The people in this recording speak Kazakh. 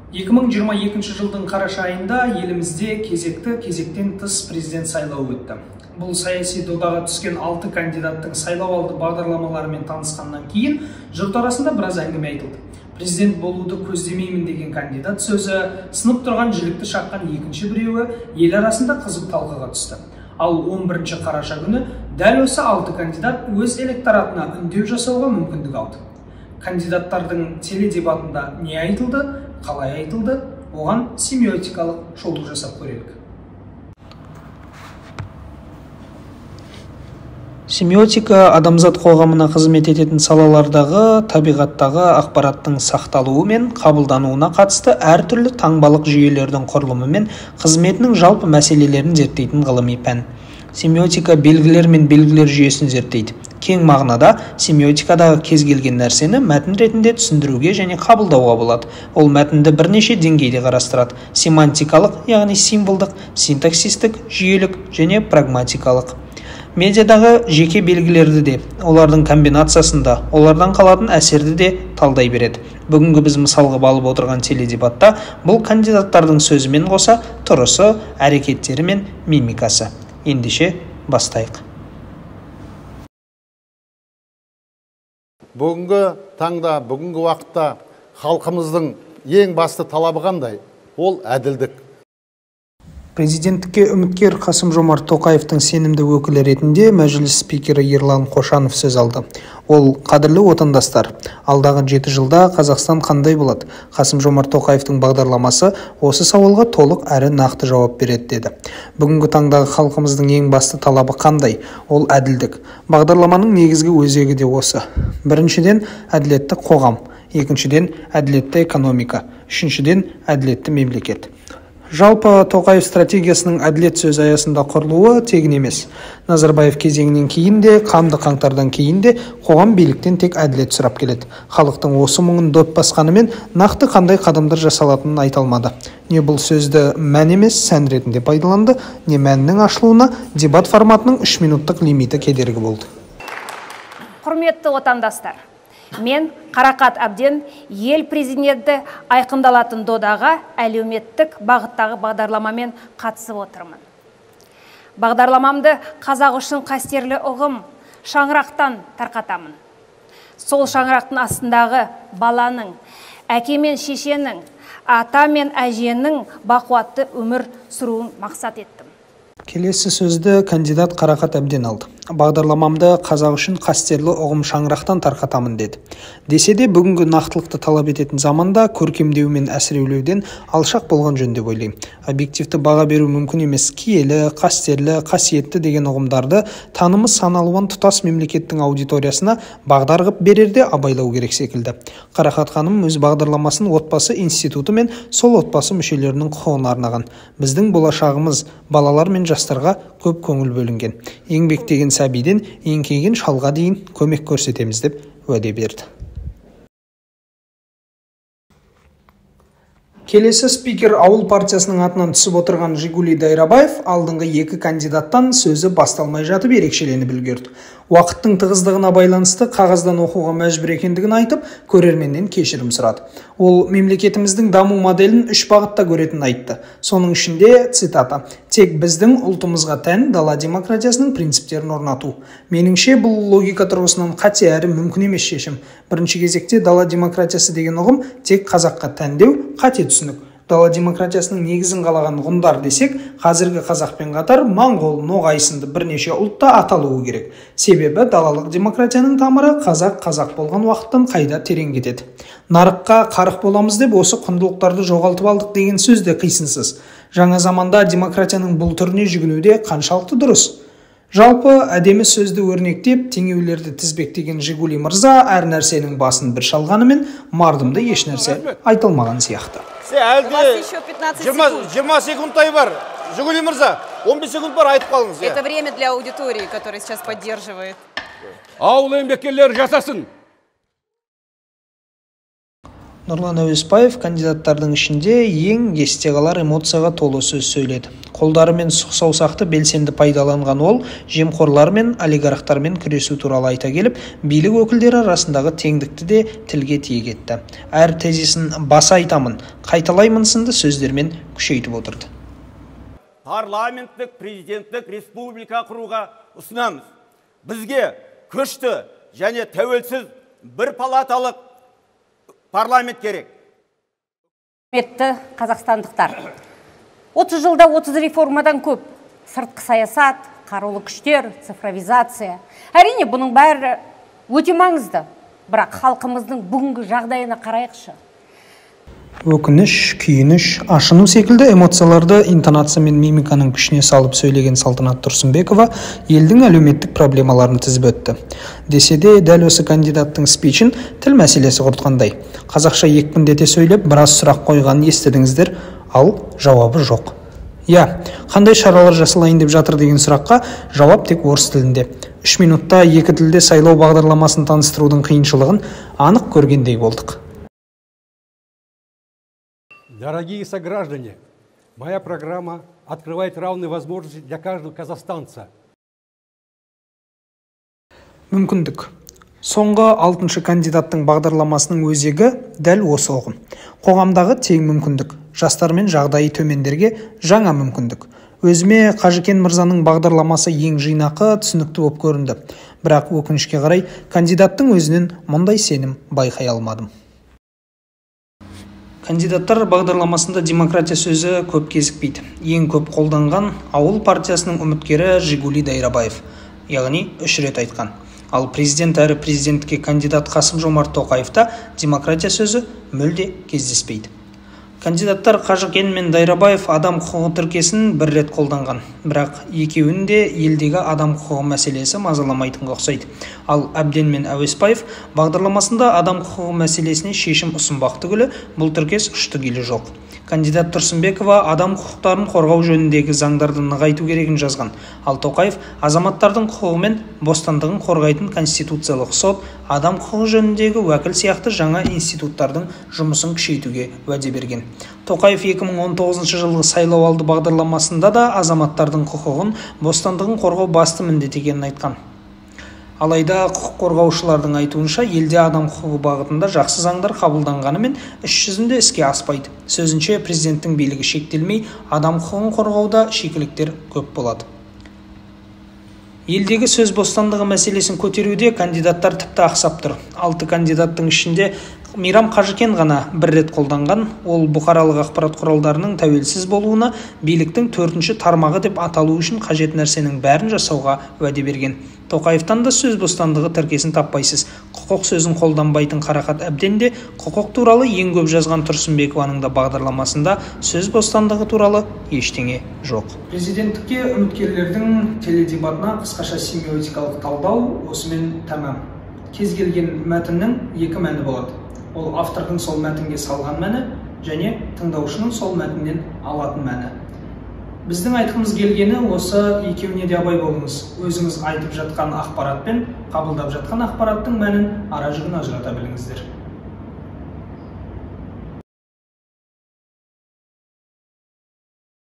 2022 жылдың қараша айында елімізде кезектен тыс президент сайлауы өтті. Бұл саяси додаға түскен 6 кандидаттың сайлау алды бағдарламаларымен танысқаннан кейін жұрт арасында біраз әңгіме айтылды. Президент болуды көздемеймін деген кандидат сөзі, сынып тұрған жілікті шаққан екінші біреуі ел арасында қызып талқыға түсті. Ал 11 қараша күні дәл осы 6 кандидат өз электоратына үндеу жасауға мүмкіндік алды. Кандидаттардың теледебатында не айтылды, қалай айтылды, оған семиотикалық шолу жасап көрелік. Семиотика адамзат қоғамына қызмет ететін салалардағы табиғаттағы ақпараттың сақталуы мен қабылдануына қатысты әртүрлі таңбалық жүйелердің құрылымы мен қызметінің жалпы мәселелерін зерттейтін ғылыми пән. Семиотика белгілер мен белгілер жүйесін зерттейді. Кең мағынада семиотикадағы кез келген нәрсені мәтін ретінде түсіндіруге және қабылдауға болады. Ол мәтінді бірнеше деңгейде қарастырады: семантикалық, яғни символдық, синтаксистік, жүйелік және прагматикалық. Медиадағы жеке белгілерді де, олардың комбинациясында, олардан қалатын әсерді де талдай береді. Бүгінгі біз мысалға алып отырған теледебатта бұл кандидаттардың сөзімен қоса тұрысы, әрекеттері мен мимикасы. Ендеше бастайық. Бүгінгі таңда, бүгінгі уақытта халқымыздың ең басты талабы қандай? Ол әділдік. Президенттікке үміткер Қасым-Жомарт Тоқаевтың сенімді өкілі ретінде мәжіліс спикері Ерлан Қошанов сөз алды. Ол: қадірлі отандастар, алдағы 7 жылда Қазақстан қандай болады? Қасым-Жомарт Тоқаевтың бағдарламасы осы сауалға толық әрі нақты жауап береді деді. Бүгінгі таңдағы халқымыздың ең басты талабы қандай? Ол әділдік. Бағдарламаның негізгі өзегі де осы. Біріншіден, әділетті қоғам. Екіншіден, әділетті экономика. Үшіншіден, әділетті мемлекет. Жалпы Тоқаев стратегиясының әділет сөз аясында құрылуы тегін емес. Назарбаев кезеңінен кейін де, қанды қаңтардан кейін де қоғам биліктен тек әділет сұрап келеді. Халықтың осы мұңын дөп басқанымен нақты қандай қадамдар жасалатынын айта алмады. Не бұл сөзді мән емес сән ретінде пайдаланды, не мәннің ашылуына дебат форматының 3 минуттық лимиті кедергі болды. Құрметті отандастар, мен Қарақат Әбден ел президенті айқындалатын додаға әлеуметтік бағыттағы бағдарламамен қатысып отырмын. Бағдарламамды қазақ үшін қастерлі ұғым шаңырақтан тарқатамын. Сол шаңырақтың астындағы баланың, әке мен шешенің, ата мен әженің бақуатты өмір сүруін мақсат еттім. Келесі сөзді кандидат Қарақат Әбден алды. Бағдарламамды қазақ үшін қастерлі ұғым шаңырақтан тарқатамын деді. Десе де бүгінгі нақтылықты талап ететін заманда көркемдеу мен әсірелеуден алшақ болған жөн деп ойлаймын. Объективті баға беру мүмкін емес. Киелі, қастерлі, қасиетті деген ұғымдарды танымы саналуан тұтас мемлекеттің аудиториясына бағдар ғып берерде абайлау керек секілді. Қарақат ханым өз бағдарламасын отбасы институты мен сол отбасы мүшелерінің құқығына арнаған. Біздің болашағымыз балалар мен жастарға көп көңіл бөлінген. Еңбектеген сәбиден еңкейген шалға дейін көмек көрсетеміз деп уәде берді. Келесі спикер ауыл партиясының атынан түсіп отырған Жигули Дайрабаев алдыңғы 2 кандидаттан сөзі басталмай жатып ерекшеленіп үлгерді. Уақыттың тығыздығына байланысты қағаздан оқуға мәжбүр екендігін айтып, көрерменнен кешірім сұрады. Ол мемлекетіміздің даму моделін 3 бағытта көретінін айтты. Соның ішінде цитата: тек біздің ұлтымызға тән дала демократиясының принциптерін орнату. Меніңше бұл логика тұрғысынан қате әрі мүмкін емес шешім. Бірінші кезекте дала демократиясы деген ұғым тек қазаққа тәндеу қате түсінік. Дала демократиясының негізін қалаған ғұндар десек, қазіргі қазақпен қатар моңғол, ноғай сынды бірнеше ұлтта аталуы керек. Себебі далалық демократияның тамыры қазақ болған уақыттан қайда терең кетеді. Нарыққа қарық боламыз деп осы құндылықтарды жоғалтып алдық деген сөз де қисынсыз. Жаңа заманда демократияның бұл түріне жүгінуде қаншалықты дұрыс? Жалпы әдемі сөзді өрнектеп, теңеулерді тізбектеген Жигули мырза әр нәрсенің басын бір шалғанымен мардымды еш нәрсе айтылмаған сияқты. Әлде 20 секундтай бар. Жигули мырза, 15 секунд бар, айтып қалыңыз. Это время для аудитории, которая сейчас поддерживает. Ауыл еңбеккерлері жасасын. Нұрлан Әуесбаев кандидаттардың ішінде ең есте қалар эмоцияға толы сөз сөйледі. Қолдары мен сұқ саусақты белсенді пайдаланған ол жемқорлар мен олигархтармен күресу туралы айта келіп, билік өкілдері арасындағы теңдікті де тілге тиек етті. Әр тезисін баса айтамын, қайталаймын сынды сөздермен күшейтіп отырды. Парламенттік, президенттік республика құруға ұсынамыз. Бізге күшті және тәуелсіз бір палаталық парламент керек. Құрметті қазақстандықтар, 30 жылда 30 реформадан көп. Сыртқы саясат, қарулы күштер, цифровизация. Әрине, бұның бәрі өте маңызды. Бірақ халқымыздың бүгінгі жағдайына қарайықшы. Өкініш, күйініш, ашыну секілді эмоцияларды интонация мен мимиканың күшіне салып сөйлеген Салтанат Тұрсынбекова елдің әлеуметтік проблемаларын тізіп өтті. Десе де, дәл осы кандидаттың спичін тіл мәселесі құртқандай. Қазақша екпіндете сөйлеп, біраз сұрақ қойғанын естідіңіздер, ал жауабы жоқ. Қандай шаралар жасалайын деп жатыр деген сұраққа жауап тек орыс тілінде. 3 минутта екі тілде сайлау бағдарламасын таныстырудың қиыншылығын анық көргендей болдық. Дорогие сограждане, моя программа открывает равные возможности для каждого казахстанца. Мүмкіндік. Соңғы 6-шы кандидаттың бағдарламасының өзегі дәл осы ұғым. Қоғамдағы тең мүмкіндік, жастар мен жағдайы төмендерге жаңа мүмкіндік. Өзіме Қажыкен мырзаның бағдарламасы ең жинақы, түсінікті болып көрінді. Бірақ өкінішке қарай кандидаттың өзінен мұндай сенім байқай алмадым. Кандидаттар бағдарламасында демократия сөзі көп кезікпейді. Ең көп қолданған ауыл партиясының үміткері Жигули Дайрабаев, яғни 3 рет айтқан. Ал президент әрі президентке кандидат Қасым-Жомарт Тоқаевта демократия сөзі мүлде кездеспейді. Кандидаттар Қажыкен мен Дайрабаев адам құқығы тіркесін 1 рет қолданған. Бірақ екеуінде елдегі адам құқығы мәселесі мазаламайтынға ұқсайды. Ал Әбден мен Әуесбаев бағдарламасында адам құқығы мәселесіне шешім ұсынбақ түгілі бұл тіркес ұшты-күйі жоқ. Кандидат Тұрсынбекова адам құқықтарын қорғау жөніндегі заңдарды нығайту керегін жазған. Ал Тоқаев азаматтардың құқығы мен бостандығын қорғайтын конституциялық сот, адам құқығы жөніндегі уәкіл сияқты жаңа институттардың жұмысын күшейтуге уәде берген. Тоқаев 2019 жылғы сайлау алды бағдарламасында да азаматтардың құқығын, бостандығын қорғау басты міндет екенін айтқан. Алайда құқық қорғаушылардың айтуынша елде адам құқығы бағытында жақсы заңдар қабылданғанымен іс жүзінде іске аспайды. Сөзінше президенттің билігі шектелмей, адам құқығын қорғауда шикіліктер көп болады. Елдегі сөз бостандығы мәселесін көтеруде кандидаттар тіпті ақсап тұр. 6 кандидаттың ішінде Мейрам Қажыкен ғана 1 рет қолданған. Ол бұқаралық ақпарат құралдарының тәуелсіз болуына, биліктің 4-ші тармағы деп аталу үшін қажет нәрсенің бәрін жасауға уәде берген. Тоқаевтан да сөз бостандығы тіркесін таппайсыз. Құқық сөзін қолданбайтын Қарақат Әбден де құқық туралы ең көп жазған Тұрсынбекованың да бағдарламасында сөз бостандығы туралы ештеңе жоқ. Президенттікке үміткерлердің теледебатына қысқаша семиотикалық талдау осымен тәмам. Кез келген мәтіннің 2 мәні болады. Ол автордың сол мәтінге салған мәні және тыңдаушының сол мәтіннен алатын мәні. Біздің айтқымыз келгені осы екеуіне де абай болыңыз. Өзіңіз айтып жатқан ақпарат пен қабылдап жатқан ақпараттың мәнін ара жігін ажырата біліңіздер.